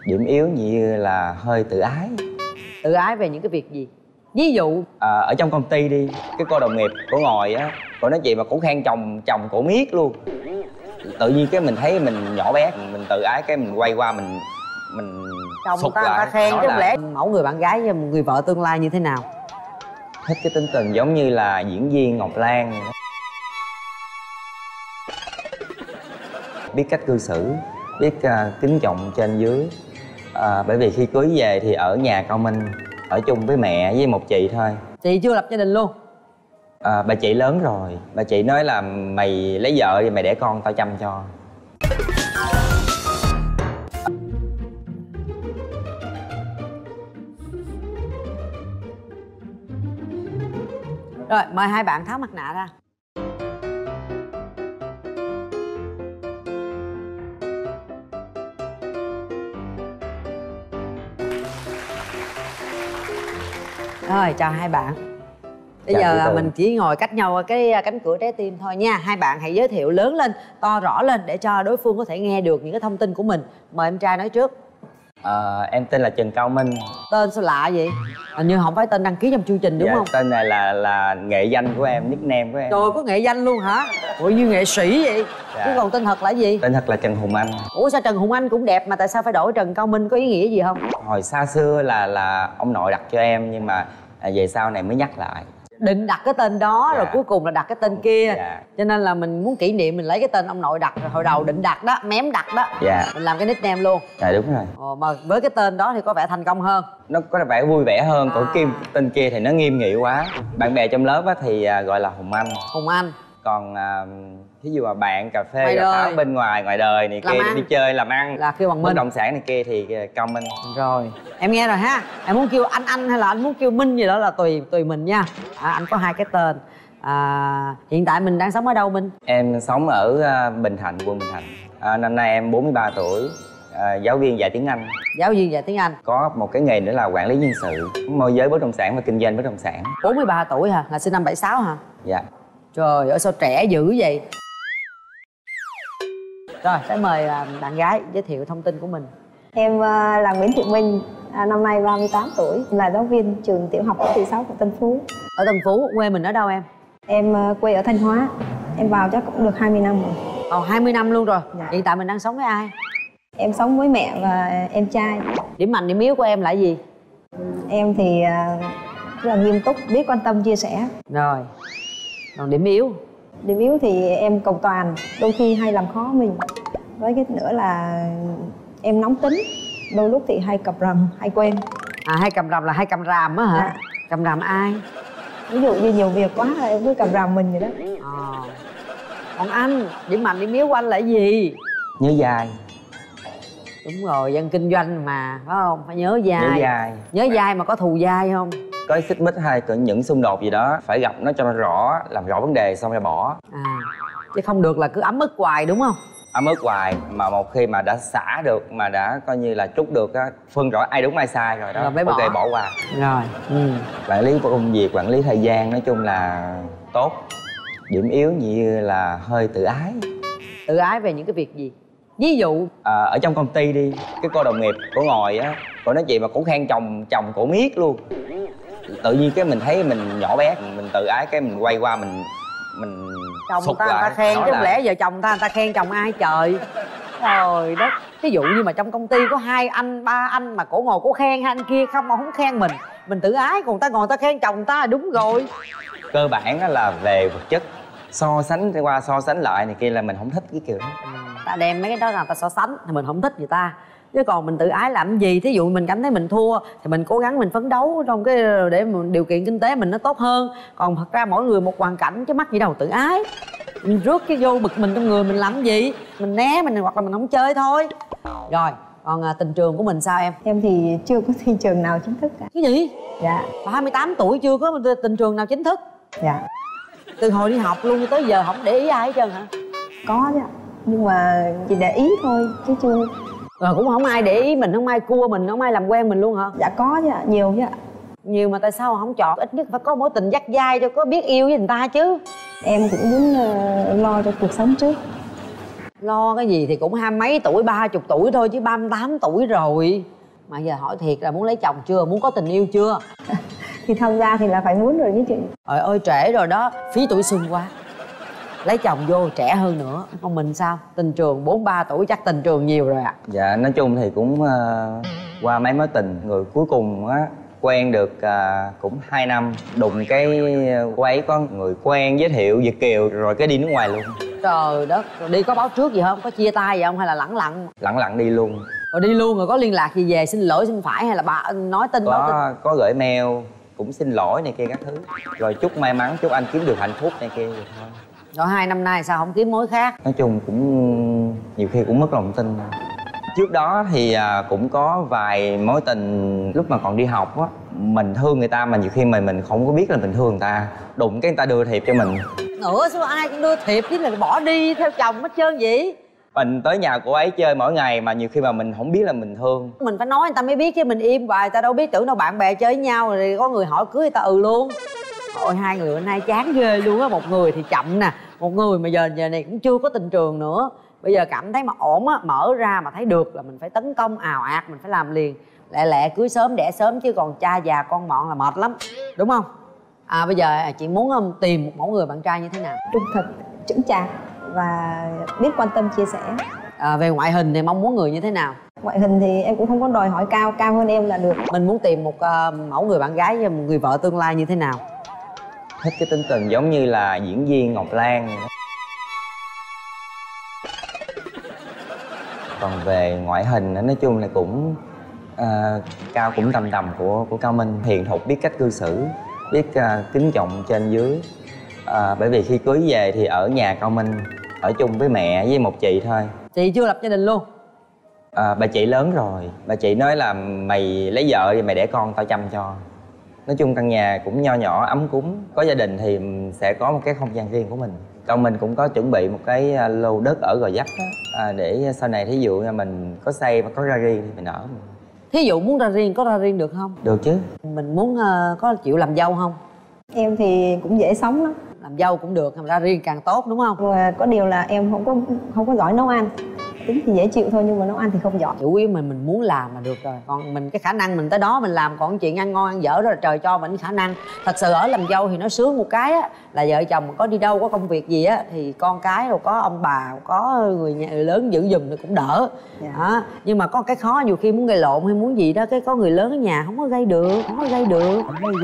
Điểm yếu như là hơi tự ái. Tự ái về những cái việc gì? Ví dụ ở trong công ty đi, cái cô đồng nghiệp cổ ngồi á, cổ nói chuyện mà cổ khen chồng cổ miết luôn. Tự nhiên cái mình thấy mình nhỏ bé, mình tự ái, cái mình quay qua mình chồng sụt ta lại. khen chứ không lẽ mẫu người bạn gái với một người vợ tương lai như thế nào? Thích cái tính tình giống như là diễn viên Ngọc Lan vậy đó. Biết cách cư xử, biết kính trọng trên dưới. Bởi vì khi cưới về thì ở nhà Cao Minh ở chung với mẹ với một chị thôi. Chị chưa lập gia đình luôn? Bà chị lớn rồi, bà chị nói là mày lấy vợ thì mày đẻ con tao chăm cho. Rồi mời hai bạn tháo mặt nạ ra. Rồi chào hai bạn. Bây giờ mình chỉ ngồi cách nhau cái cánh cửa trái tim thôi nha. Hai bạn hãy giới thiệu lớn lên, to rõ lên để cho đối phương có thể nghe được những cái thông tin của mình. Mời em trai nói trước. Em tên là Trần Cao Minh. Tên sao lạ vậy? Hình như không phải tên đăng ký trong chương trình đúng không? Tên này là nghệ danh của em, nickname của em. Trời, có nghệ danh luôn hả? Ủa như nghệ sĩ vậy? Chứ còn tên thật là gì? Tên thật là Trần Hùng Anh. Ủa sao Trần Hùng Anh cũng đẹp mà tại sao phải đổi Trần Cao Minh, có ý nghĩa gì không? Hồi xa xưa là ông nội đặt cho em, nhưng mà về sau này mới nhắc lại. Định đặt cái tên đó rồi cuối cùng là đặt cái tên kia. Cho nên là mình muốn kỷ niệm mình lấy cái tên ông nội đặt, rồi hồi đầu định đặt đó, mém đặt đó. Mình làm cái nickname luôn. Đúng rồi. Mà với cái tên đó thì có vẻ thành công hơn. Nó có vẻ vui vẻ hơn. Còn tên kia thì nó nghiêm nghị quá. Bạn bè trong lớp thì gọi là Hùng Anh. Hùng Anh. Còn ví dụ mà bạn cà phê cà pháo bên ngoài đời này kia đi chơi làm ăn là kêu bằng Minh. Bất động sản này kia thì Cao Minh. Rồi em nghe rồi ha. Em muốn kêu anh hay là anh muốn kêu Minh gì đó là tùy mình nha. Anh có hai cái tên. Hiện tại mình đang sống ở đâu Minh? Em sống ở Bình Thạnh, quận Bình Thạnh. Năm nay em 43 tuổi. Giáo viên dạy tiếng Anh. Giáo viên dạy tiếng Anh. Có một cái nghề nữa là quản lý nhân sự, môi giới bất động sản và kinh doanh bất động sản. 43 tuổi hả? Là sinh năm 76 hả? Dạ. Trời ơi sao trẻ dữ vậy. Rồi sẽ mời bạn gái giới thiệu thông tin của mình. Em là Nguyễn Thị Minh, năm nay 38 tuổi, là giáo viên trường tiểu học Võ Thị Sáu của Tân Phú. Ở Tân Phú. Quê mình ở đâu em? Em quê ở Thanh Hóa. Em vào chắc cũng được 20 năm rồi. 20 năm luôn rồi. Hiện tại mình đang sống với ai? Em sống với mẹ và em trai. Điểm mạnh điểm yếu của em là gì? Em thì rất là nghiêm túc, biết quan tâm chia sẻ. Rồi. Còn điểm yếu? Điểm yếu thì em cầu toàn, đôi khi hay làm khó mình. Với cái nữa là em nóng tính, đôi lúc thì hay cập rầm, hay quên. Hay cầm ràm là hay cầm ràm á hả? Cầm ràm ai? Ví dụ như nhiều việc quá là em cứ cầm ràm mình vậy đó. Còn anh, điểm mạnh điểm yếu của anh là gì? Nhớ dai. Đúng rồi, dân kinh doanh mà, phải không? Phải nhớ dai. Nhớ dai. Nhớ dai mà có thù dai không? Có xích mích hay có những xung đột gì đó phải gặp nó cho nó rõ, làm rõ vấn đề xong rồi bỏ. Chứ không được là cứ ấm ức hoài đúng không? Ấm ức hoài, mà một khi mà đã xả được, mà đã coi như là trút được á, phân rõ ai đúng ai sai rồi đó, rồi ok bỏ qua. Rồi. Quản lý công việc, quản lý thời gian nói chung là tốt. Điểm yếu như là hơi tự ái. Tự ái về những cái việc gì? Ví dụ ở trong công ty đi, cái cô đồng nghiệp cổ ngồi á, cổ nói chuyện mà cổ khen chồng cổ miết luôn. Tự nhiên cái mình thấy mình nhỏ bé, mình tự ái, cái mình quay qua mình chồng sụt ta lại. Người ta khen chứ không lẽ giờ chồng ta khen chồng ai trời. Trời đất. Ví dụ như mà trong công ty có 2 anh 3 anh mà cổ ngồi cổ khen hai anh kia không mà không khen mình tự ái, còn ta ngồi ta khen chồng ta là đúng rồi. Cơ bản là về vật chất, so sánh qua so sánh lại này kia là mình không thích cái kiểu đó. Ta đem mấy cái đó là ta so sánh thì mình không thích người ta. Chứ còn mình tự ái làm gì? Thí dụ mình cảm thấy mình thua thì mình cố gắng mình phấn đấu trong cái để điều kiện kinh tế mình nó tốt hơn. Còn thật ra mỗi người một hoàn cảnh chứ mắc gì đâu tự ái. Mình rước cái vô bực mình trong người mình làm gì? Mình né mình hoặc là mình không chơi thôi. Rồi, còn tình trường của mình sao em? Em thì chưa có thị trường nào chính thức cả. Cái gì? Dạ. 28 tuổi chưa có tình trường nào chính thức? Dạ. Từ hồi đi học luôn tới giờ không để ý ai hết trơn hả? Có chứ, nhưng mà chỉ để ý thôi chứ chưa. Rồi cũng không ai để ý mình, không ai cua mình, không ai làm quen mình luôn hả? Dạ có chứ, nhiều chứ. Nhiều mà tại sao không chọn? Ít nhất phải có mối tình dắt dai cho có biết yêu với người ta chứ. Em cũng muốn lo cho cuộc sống trước. Lo cái gì thì cũng hai mấy tuổi, 30 tuổi thôi chứ 38 tuổi rồi. Mà giờ hỏi thiệt là muốn lấy chồng chưa, muốn có tình yêu chưa? Thì tham gia thì là phải muốn rồi chứ chị. Trời ơi trễ rồi đó, phí tuổi xuân quá. Lấy chồng vô trẻ hơn nữa. Còn mình sao? Tình trường 43 tuổi chắc tình trường nhiều rồi ạ. Dạ nói chung thì cũng qua mấy mối tình, người cuối cùng á quen được cũng 2 năm. Đụng cái cô ấy có người quen giới thiệu Việt kiều rồi cái đi nước ngoài luôn. Trời đất, rồi đi có báo trước gì không? Có chia tay gì không hay là lẳng lặng? Lẳng lặng đi luôn. Rồi đi luôn rồi có liên lạc gì về xin lỗi xin phải hay là bà nói tin báo tin? Có gửi mail cũng xin lỗi này kia các thứ. Rồi chúc may mắn, chúc anh kiếm được hạnh phúc này kia vậy thôi. Rồi 2 năm nay sao không kiếm mối khác? Nói chung cũng nhiều khi cũng mất lòng tin. Trước đó thì cũng có vài mối tình lúc mà còn đi học á. Mình thương người ta mà nhiều khi mình không có biết là mình thương người ta. Đụng cái người ta đưa thiệp cho mình. Nữa sao ai cũng đưa thiệp chứ là bỏ đi theo chồng hết trơn vậy? Mình tới nhà cô ấy chơi mỗi ngày mà nhiều khi mà mình không biết là mình thương. Mình phải nói người ta mới biết chứ mình im hoài người ta đâu biết, tưởng đâu bạn bè chơi với nhau rồi có người hỏi cưới người ta luôn. Ôi hai người bên nay chán ghê luôn á, một người thì chậm nè, một người mà giờ này cũng chưa có tình trường nữa. Bây giờ cảm thấy mà ổn á, mở ra mà thấy được là mình phải tấn công ào ạt, mình phải làm liền. Lẹ lẹ cưới sớm đẻ sớm chứ còn cha già con mọn là mệt lắm, đúng không? Bây giờ chị muốn tìm một mẫu người bạn trai như thế nào? Trung thực, chững chạc và biết quan tâm chia sẻ. Về ngoại hình thì mong muốn người như thế nào? Ngoại hình thì em cũng không có đòi hỏi cao, cao hơn em là được. Mình muốn tìm một mẫu người bạn gái, một người vợ tương lai như thế nào? Thích cái tính tình giống như là diễn viên Ngọc Lan. Còn về ngoại hình nói chung là cũng Cao cũng tầm tầm của Cao Minh. Hiền thục, biết cách cư xử, biết kính trọng trên dưới. Bởi vì khi cưới về thì ở nhà Cao Minh ở chung với mẹ với một chị thôi. Chị chưa lập gia đình luôn? Bà chị lớn rồi. Bà chị nói là mày lấy vợ thì mày đẻ con tao chăm cho. Nói chung căn nhà cũng nho nhỏ ấm cúng. Có gia đình thì sẽ có một cái không gian riêng của mình. Còn mình cũng có chuẩn bị một cái lô đất ở Gò Vấp đó, để sau này thí dụ như mình có xây và có ra riêng thì mình ở. Thí dụ muốn ra riêng có ra riêng được không? Được chứ. Mình muốn có chịu làm dâu không? Em thì cũng dễ sống lắm. Làm dâu cũng được, ra riêng càng tốt đúng không? Và có điều là em không có giỏi nấu ăn. Tính thì dễ chịu thôi nhưng mà nấu ăn thì không giỏi. Chủ yếu mình muốn làm là được rồi. Còn mình cái khả năng mình tới đó mình làm, còn chuyện ăn ngon ăn dở đó là trời cho mình khả năng. Thật sự ở làm dâu thì nó sướng một cái á, là vợ chồng có đi đâu có công việc gì á thì con cái rồi có ông bà có người nhà người lớn giữ giùm thì cũng đỡ. Đó. Nhưng mà có cái khó nhiều khi muốn gây lộn hay muốn gì đó cái có người lớn ở nhà không có gây được, không có gây được.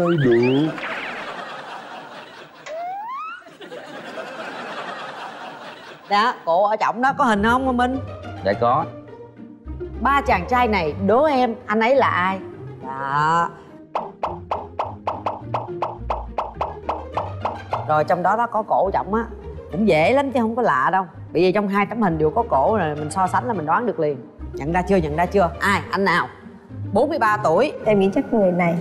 Đó, cổ ở trọng đó, có hình không Minh? Dạ có. 3 chàng trai này đố em anh ấy là ai? Đó. Rồi trong đó có cổ trọng á. Cũng dễ lắm chứ không có lạ đâu. Bởi vì trong 2 tấm hình đều có cổ rồi mình so sánh là mình đoán được liền. Nhận ra chưa, nhận ra chưa? Ai, anh nào? 43 tuổi. Em nghĩ chắc người này.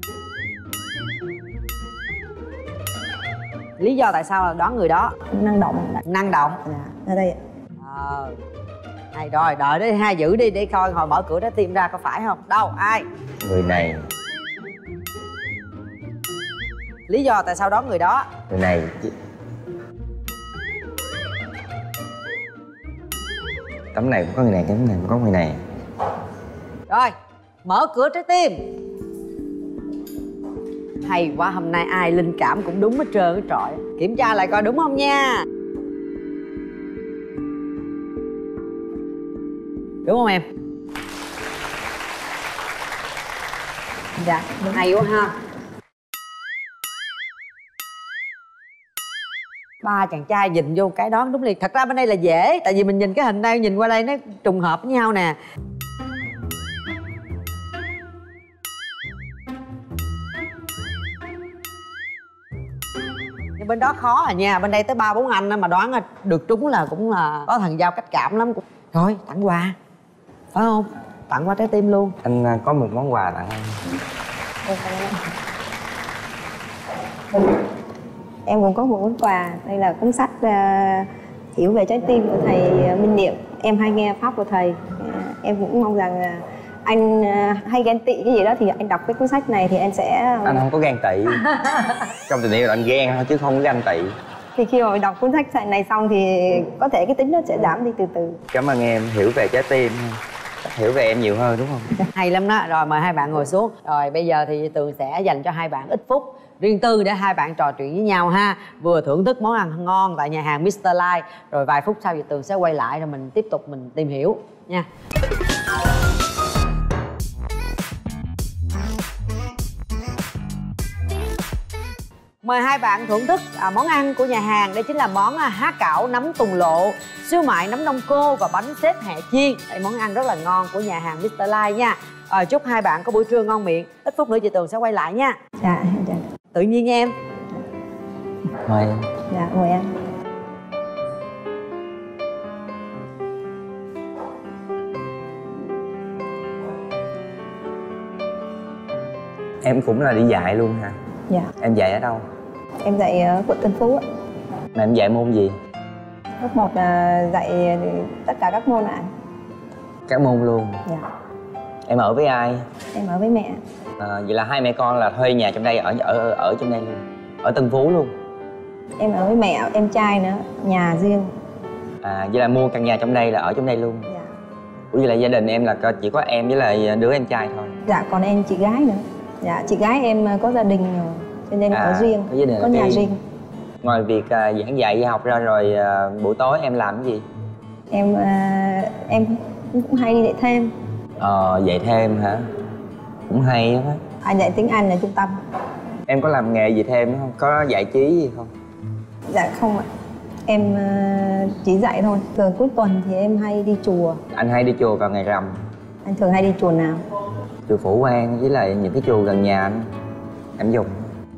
Lý do tại sao là đoán người đó? Năng động. Năng động. Dạ, ở đây ạ. Hay rồi, đợi đấy hai giữ đi để coi hồi mở cửa đó tìm ra có phải không? Đâu, ai? Người này. Lý do tại sao đoán người đó? Người này. Tấm này cũng có người này, tấm này cũng có người này. Rồi, mở cửa trái tim. Hay quá, hôm nay ai linh cảm cũng đúng hết trơn hết trọi. Kiểm tra lại coi đúng không nha. Đúng không em? Dạ, đúng. Hay quá ha. 3 chàng trai nhìn vô cái đó đúng liền. Thật ra bên đây là dễ, tại vì mình nhìn cái hình đây, nhìn qua đây nó trùng hợp với nhau nè. Nhưng bên đó khó à nha, bên đây tới 3-4 anh mà đoán được trúng là cũng là có thần giao cách cảm lắm. Rồi, tặng quà. Phải không? Tặng qua trái tim luôn. Anh có một món quà tặng Em cũng có một món quà. Đây là cuốn sách Hiểu về trái tim của thầy Minh Niệm. Em hay nghe pháp của thầy. Em cũng mong rằng anh hay ghen tị cái gì đó thì anh đọc cái cuốn sách này thì anh sẽ... Anh không có ghen tị. Trong tình yêu là anh ghen thôi chứ không có ganh tị. Thì khi mà đọc cuốn sách này xong thì có thể cái tính nó sẽ giảm đi từ từ. Cảm ơn em hiểu về trái tim, hiểu về em nhiều hơn đúng không? Hay lắm đó. Rồi mời hai bạn ngồi xuống. Rồi bây giờ thì Tường sẽ dành cho hai bạn ít phút riêng tư để hai bạn trò chuyện với nhau ha. Vừa thưởng thức món ăn ngon tại nhà hàng Mr. Lai, rồi vài phút sau thì Tường sẽ quay lại rồi mình tiếp tục mình tìm hiểu nha. Mời hai bạn thưởng thức món ăn của nhà hàng. Đây chính là món há cảo nấm tùng lộ, siêu mại nấm đông cô và bánh xếp hẹ chiên. Đây món ăn rất là ngon của nhà hàng Mr. Lai nha. Chúc hai bạn có buổi trưa ngon miệng. Ít phút nữa chị Tường sẽ quay lại nha. Dạ, dạ. Tự nhiên em. Mời em. Dạ, mời anh. Em cũng là đi dạy luôn hả? Dạ. Em dạy ở đâu? Em dạy ở quận Tân Phú ạ. Mà em dạy môn gì? Lớp 1 là dạy tất cả các môn ạ. Các môn luôn? Dạ. Em ở với ai? Em ở với mẹ. Vậy là hai mẹ con là thuê nhà trong đây, ở trong đây luôn, ở Tân Phú luôn? Em ở với mẹ, em trai nữa, nhà riêng. Vậy là mua căn nhà trong đây là ở trong đây luôn? Dạ. Ủa vậy là gia đình em là chỉ có em với lại đứa em trai thôi? Dạ, còn em chị gái nữa. Dạ, chị gái em có gia đình rồi, cho nên có riêng, có gia đình, có nhà riêng. Ngoài việc giảng dạy dạy học ra rồi buổi tối em làm cái gì? Em cũng hay đi dạy thêm. Dạy thêm hả? Cũng hay lắm á. Anh dạy tiếng Anh ở trung tâm. Em có làm nghề gì thêm không? Có giải trí gì không? Dạ không ạ. Em chỉ dạy thôi. Thường cuối tuần thì em hay đi chùa. Anh hay đi chùa vào ngày rằm? Anh thường hay đi chùa nào? Chùa Phổ Quang với lại những cái chùa gần nhà anh. Em dùng.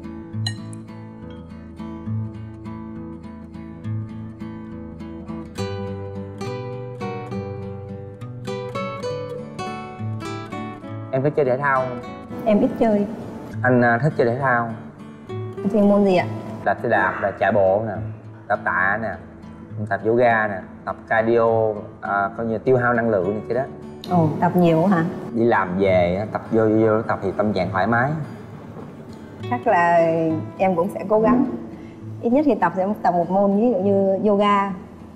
Em thích chơi thể thao không? Em ít chơi. Anh thích chơi thể thao. Anh chơi môn gì ạ? Đạp xe đạp, là chạy bộ nè, tập tạ nè, tập yoga nè, tập cardio, coi như tiêu hao năng lượng này kia đó. Ồ, tập nhiều hả? Đi làm về tập vô tập thì tâm trạng thoải mái. Chắc là em cũng sẽ cố gắng. Ít nhất thì tập một môn, ví dụ như yoga.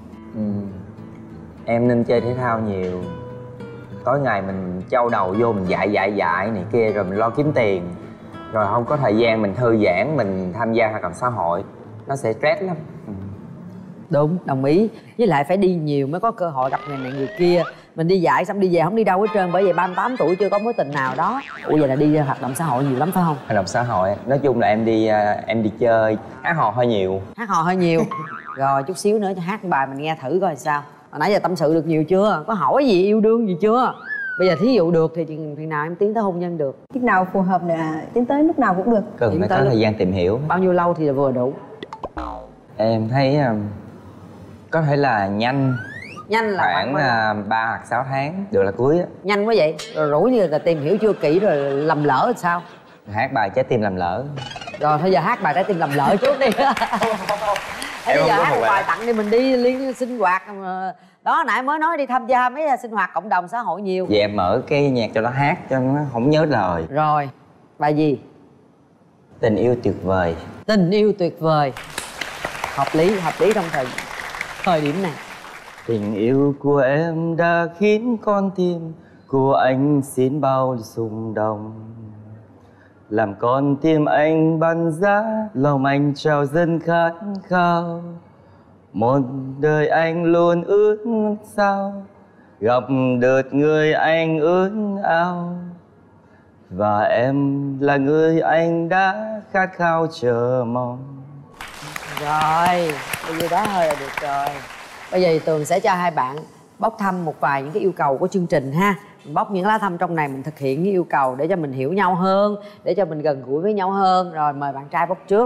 Em nên chơi thể thao nhiều. Tối ngày mình trâu đầu vô mình dạy này kia rồi mình lo kiếm tiền, rồi không có thời gian mình thư giãn, mình tham gia hoạt động xã hội, nó sẽ stress lắm. Đúng, đồng ý. Với lại phải đi nhiều mới có cơ hội gặp người này người kia. Mình đi dạy xong đi về không đi đâu hết trơn. Bởi vậy 38 tuổi chưa có mối tình nào đó. Ủa vậy là đi hoạt động xã hội nhiều lắm phải không? Hoạt động xã hội, nói chung là em đi chơi, hát hò hơi nhiều. Hát hò hơi nhiều. Rồi chút xíu nữa cho hát bài mình nghe thử coi sao. Hồi nãy giờ tâm sự được nhiều chưa? Có hỏi gì yêu đương gì chưa? Bây giờ thí dụ được thì chừng nào em tiến tới hôn nhân được? Lúc nào phù hợp là tiến tới lúc nào cũng được. Cần phải có thời gian tìm hiểu. Bao nhiêu lâu thì là vừa đủ? Em thấy có thể là nhanh. Nhanh là khoảng 3 hoặc 6 tháng được là cưới á. Nhanh quá vậy? Rồi rủ như là tìm hiểu chưa kỹ rồi lầm lỡ thì sao? Hát bài Trái Tim Làm Lỡ. Rồi thôi giờ hát bài Trái Tim Làm Lỡ trước đi. Bây giờ hát một bài tặng đi, mình đi liên sinh hoạt đó. Nãy mới nói đi tham gia mấy sinh hoạt cộng đồng xã hội nhiều. Vậy em mở cái nhạc cho nó hát cho nó không nhớ lời. Rồi, bài gì? Tình yêu tuyệt vời. Tình yêu tuyệt vời. Hợp lý trong thời điểm này. Tình yêu của em đã khiến con tim của anh xin bao rung động, làm con tim anh bắn giá, lòng anh trào dâng khát khao. Một đời anh luôn ước sao gặp được người anh ước ao, và em là người anh đã khát khao chờ mong. Rồi, bây giờ đó hơi là được rồi. Bây giờ thì Tường sẽ cho hai bạn bốc thăm một vài những cái yêu cầu của chương trình ha. Mình bóc những lá thăm trong này, mình thực hiện những yêu cầu để cho mình hiểu nhau hơn, để cho mình gần gũi với nhau hơn. Rồi mời bạn trai bóc trước.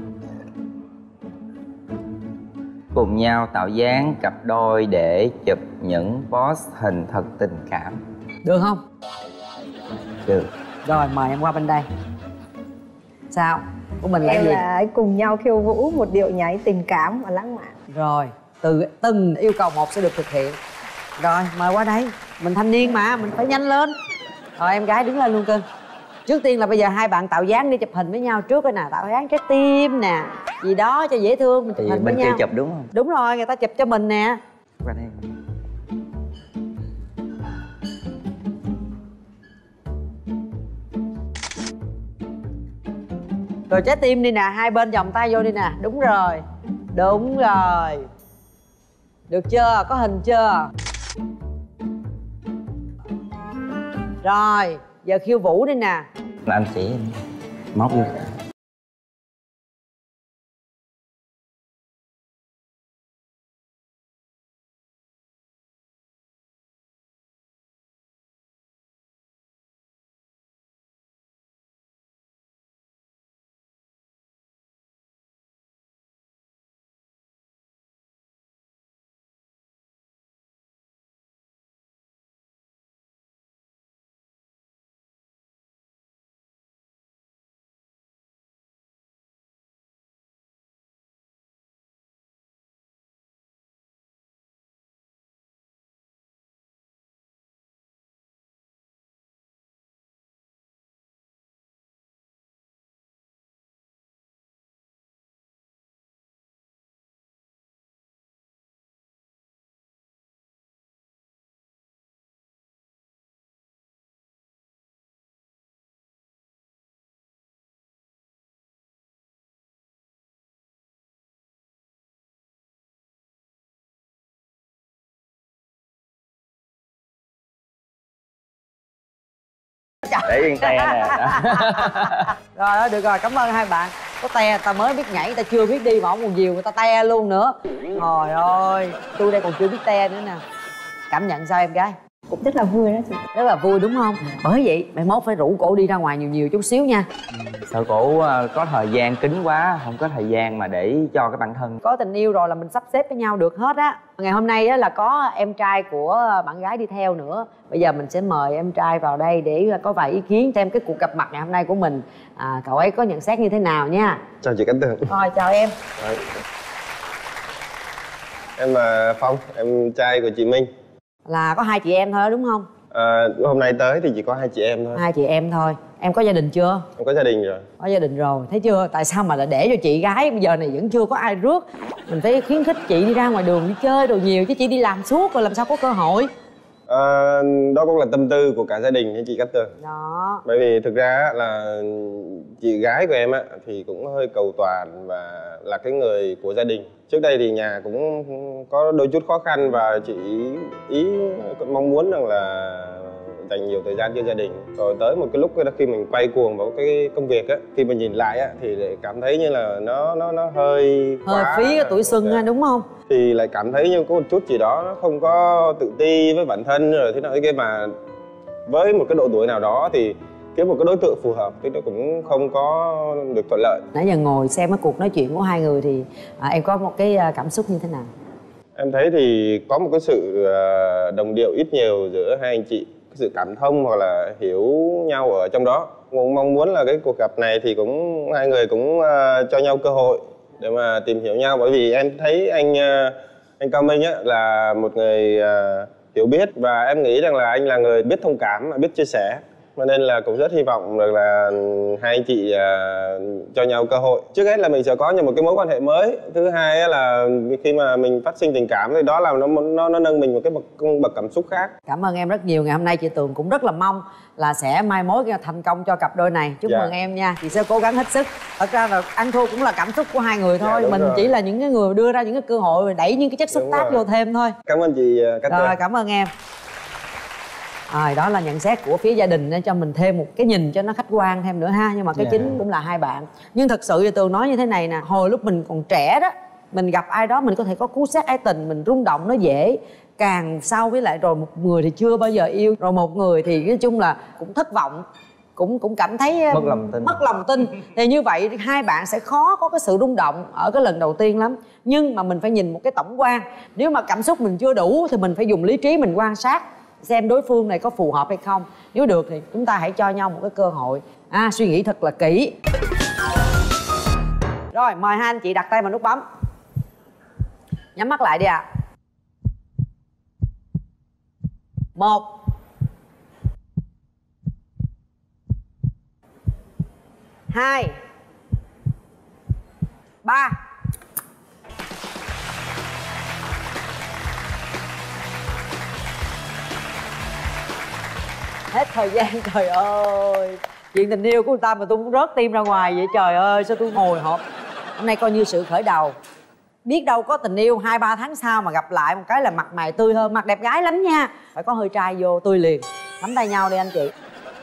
Cùng nhau tạo dáng cặp đôi để chụp những post hình thật tình cảm. Được không? Được. Rồi mời em qua bên đây. Sao? Của mình là em gì? là cùng nhau khiêu vũ một điệu nhảy tình cảm và lãng mạn. Rồi, từng yêu cầu một sẽ được thực hiện. Rồi, mời qua đây. Mình thanh niên mà, mình phải nhanh lên. Rồi em gái đứng lên luôn cưng. Trước tiên là bây giờ hai bạn tạo dáng đi chụp hình với nhau trước coi nè. Tạo dáng trái tim nè. gì đó cho dễ thương, mình chụp Thì hình với bên kia nhau. chụp đúng không? Đúng rồi, người ta chụp cho mình nè. Qua đây. Rồi trái tim đi nè, hai bên vòng tay vô đi nè. Đúng rồi. Đúng rồi. Được chưa? Có hình chưa? Rồi, giờ khiêu vũ đi nè. Là anh chỉ móc vô. Để yên te nè. Rồi đó, được rồi, cảm ơn hai bạn. Có te, ta mới biết nhảy, ta chưa biết đi mà ông còn dìu người ta te luôn nữa. Trời ơi, tôi đây còn chưa biết te nữa nè. Cảm nhận sao em gái? Cũng rất là vui đó chị. Rất là vui đúng không? Bởi vậy mày mốt phải rủ cổ đi ra ngoài nhiều nhiều chút xíu nha. Sợ cổ có thời gian kín quá, không có thời gian mà để cho cái bản thân. Có tình yêu rồi là mình sắp xếp với nhau được hết á. Ngày hôm nay á là có em trai của bạn gái đi theo nữa. Bây giờ mình sẽ mời em trai vào đây để có vài ý kiến xem cái cuộc gặp mặt ngày hôm nay của mình, cậu ấy có nhận xét như thế nào nha. Chào chị Cát Tường. Rồi, chào em. Đấy. Em là Phong, em trai của chị Minh. Là có hai chị em thôi đó, đúng không? Hôm nay tới thì chỉ có hai chị em thôi. Hai chị em thôi. Em có gia đình chưa? Em có gia đình rồi. Có gia đình rồi, thấy chưa? Tại sao mà lại để cho chị gái bây giờ này vẫn chưa có ai rước. Mình phải khuyến khích chị đi ra ngoài đường đi chơi đồ nhiều, chứ chị đi làm suốt rồi làm sao có cơ hội. Đó cũng là tâm tư của cả gia đình nha chị Cát Tường. Đó. Bởi vì thực ra là chị gái của em á thì cũng hơi cầu toàn và là cái người của gia đình. Trước đây thì nhà cũng có đôi chút khó khăn và chị ý mong muốn rằng là dành nhiều thời gian cho gia đình. Rồi tới một cái lúc khi mình quay cuồng vào cái công việc á, khi mình nhìn lại á thì lại cảm thấy như là nó hơi quá, phí cái tuổi xuân ha, đúng không? thì lại cảm thấy như có một chút gì đó nó không có tự ti với bản thân rồi thế nào thế kia, mà với một cái độ tuổi nào đó thì kiếm một cái đối tượng phù hợp thì nó cũng không có được thuận lợi. Nãy giờ ngồi xem cái cuộc nói chuyện của hai người thì em có một cái cảm xúc như thế nào? Em thấy thì có một cái sự đồng điệu ít nhiều giữa hai anh chị, cái sự cảm thông hoặc là hiểu nhau ở trong đó. Cũng mong muốn là cái cuộc gặp này thì cũng hai người cũng cho nhau cơ hội để mà tìm hiểu nhau, bởi vì em thấy anh Cao Minh á là một người hiểu biết và em nghĩ rằng là anh là người biết thông cảm và biết chia sẻ, cho nên là cũng rất hy vọng được là hai anh chị cho nhau cơ hội. Trước hết là mình sẽ có một cái mối quan hệ mới, thứ hai là khi mà mình phát sinh tình cảm thì đó là nó nâng mình một cái bậc cảm xúc khác. Cảm ơn em rất nhiều. Ngày hôm nay chị Tường cũng rất là mong là sẽ mai mối thành công cho cặp đôi này. Chúc mừng em nha. Chị sẽ cố gắng hết sức. Thật ra là ăn thua cũng là cảm xúc của hai người thôi. Mình chỉ là những cái người đưa ra những cái cơ hội, đẩy những cái chất xúc tác vô thêm thôi. Cảm ơn chị Cát Tường. Rồi, cảm ơn em. Đó là nhận xét của phía gia đình để cho mình thêm một cái nhìn cho nó khách quan thêm nữa ha. Nhưng mà cái chính cũng là hai bạn. Nhưng thật sự thì Tường nói như thế này nè, hồi lúc mình còn trẻ đó, mình gặp ai đó mình có thể có cú sét ái tình, mình rung động nó dễ. Càng sau với lại rồi một người thì chưa bao giờ yêu, rồi một người thì nói chung là cũng thất vọng, cũng cảm thấy mất lòng tin. Thì như vậy hai bạn sẽ khó có cái sự rung động ở cái lần đầu tiên lắm. Nhưng mà mình phải nhìn một cái tổng quan. Nếu mà cảm xúc mình chưa đủ thì mình phải dùng lý trí mình quan sát xem đối phương này có phù hợp hay không. Nếu được thì chúng ta hãy cho nhau một cái cơ hội, suy nghĩ thật là kỹ. Rồi, mời hai anh chị đặt tay vào nút bấm. Nhắm mắt lại đi ạ. 1 2 3 Hết thời gian, trời ơi. Chuyện tình yêu của người ta mà tôi cũng rớt tim ra ngoài vậy, trời ơi sao tôi hồi hộp. Hôm nay coi như sự khởi đầu. Biết đâu có tình yêu 2-3 tháng sau mà gặp lại một cái là mặt mày tươi hơn. Mặt đẹp gái lắm nha, phải có hơi trai vô tươi liền. Nắm tay nhau đi anh chị.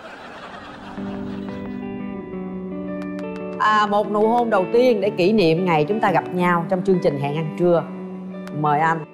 Một nụ hôn đầu tiên để kỷ niệm ngày chúng ta gặp nhau trong chương trình Hẹn Ăn Trưa. Mời anh.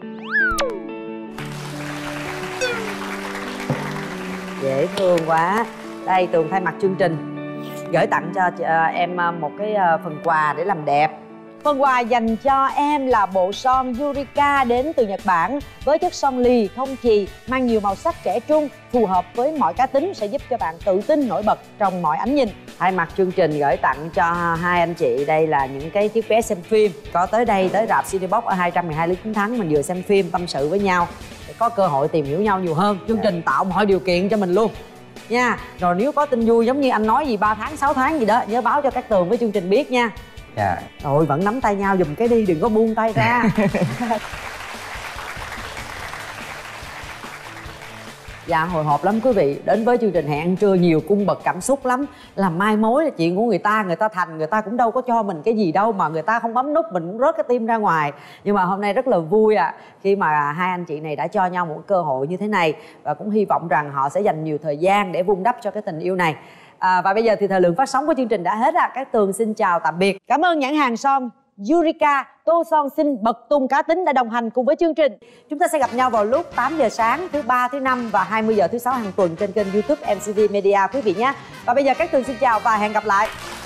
Dễ thương quá. Đây, Tường thay mặt chương trình gửi tặng cho em một cái phần quà để làm đẹp. Phần quà dành cho em là bộ son Yurika đến từ Nhật Bản với chất son lì, không chì, mang nhiều màu sắc trẻ trung, phù hợp với mọi cá tính, sẽ giúp cho bạn tự tin nổi bật trong mọi ánh nhìn. Thay mặt chương trình gửi tặng cho hai anh chị đây là những cái chiếc vé xem phim. Có tới đây, tới rạp Cinebox ở 212 Lý Chính Thắng, mình vừa xem phim tâm sự với nhau để có cơ hội tìm hiểu nhau nhiều hơn. Chương trình tạo mọi điều kiện cho mình luôn nha. Rồi nếu có tin vui giống như anh nói gì 3 tháng 6 tháng gì đó, nhớ báo cho các Tường với chương trình biết nha. Dạ. Rồi vẫn nắm tay nhau giùm cái đi, đừng có buông tay ra. Dạ hồi hộp lắm quý vị. Đến với chương trình Hẹn Ăn Trưa nhiều cung bậc cảm xúc lắm. Làm mai mối là chuyện của người ta. Người ta thành, người ta cũng đâu có cho mình cái gì đâu. Mà người ta không bấm nút mình cũng rớt cái tim ra ngoài. Nhưng mà hôm nay rất là vui khi mà hai anh chị này đã cho nhau một cơ hội như thế này. Và cũng hy vọng rằng họ sẽ dành nhiều thời gian để vun đắp cho cái tình yêu này. Và bây giờ thì thời lượng phát sóng của chương trình đã hết. Các Tường xin chào tạm biệt. Cảm ơn nhãn hàng son Yurika, tô son xinh bật tung cá tính đã đồng hành cùng với chương trình. Chúng ta sẽ gặp nhau vào lúc 8 giờ sáng thứ 3, thứ 5 và 20 giờ thứ 6 hàng tuần trên kênh YouTube MCV Media quý vị nhé. Và bây giờ các Tường xin chào và hẹn gặp lại.